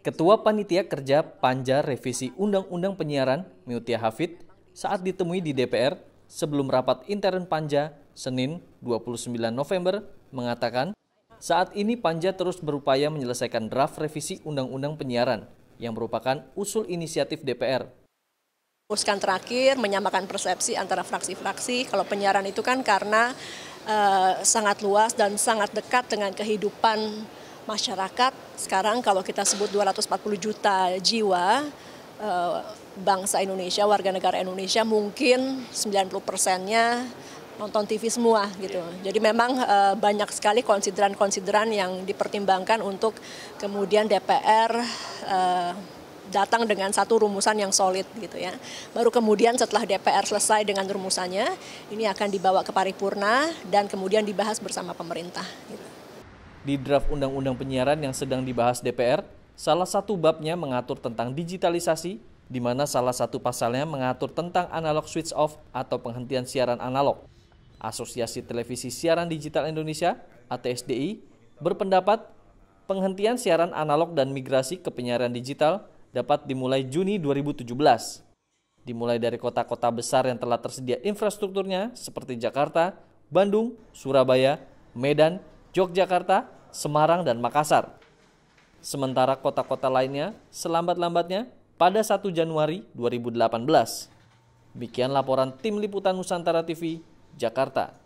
Ketua Panitia Kerja Panja Revisi Undang-Undang Penyiaran, Mutia Hafid, saat ditemui di DPR sebelum rapat intern Panja, Senin 29 November, mengatakan saat ini Panja terus berupaya menyelesaikan draft revisi Undang-Undang Penyiaran yang merupakan usul inisiatif DPR. Fokuskan terakhir menyamakan persepsi antara fraksi-fraksi. Kalau penyiaran itu kan karena sangat luas dan sangat dekat dengan kehidupan masyarakat. Sekarang kalau kita sebut 240 juta jiwa bangsa Indonesia, warga negara Indonesia, mungkin 90%-nya nonton TV semua gitu. Jadi memang banyak sekali konsideran-konsideran yang dipertimbangkan untuk kemudian DPR datang dengan satu rumusan yang solid gitu ya. Baru kemudian setelah DPR selesai dengan rumusannya, ini akan dibawa ke paripurna dan kemudian dibahas bersama pemerintah. Gitu. Di draft Undang-Undang Penyiaran yang sedang dibahas DPR, salah satu babnya mengatur tentang digitalisasi, di mana salah satu pasalnya mengatur tentang analog switch off atau penghentian siaran analog. Asosiasi Televisi Siaran Digital Indonesia (ATSDI) berpendapat penghentian siaran analog dan migrasi ke penyiaran digital dapat dimulai Juni 2017. Dimulai dari kota-kota besar yang telah tersedia infrastrukturnya seperti Jakarta, Bandung, Surabaya, Medan, Yogyakarta, Semarang, dan Makassar. Sementara kota-kota lainnya selambat-lambatnya pada 1 Januari 2018. Demikian laporan Tim Liputan Nusantara TV, Jakarta.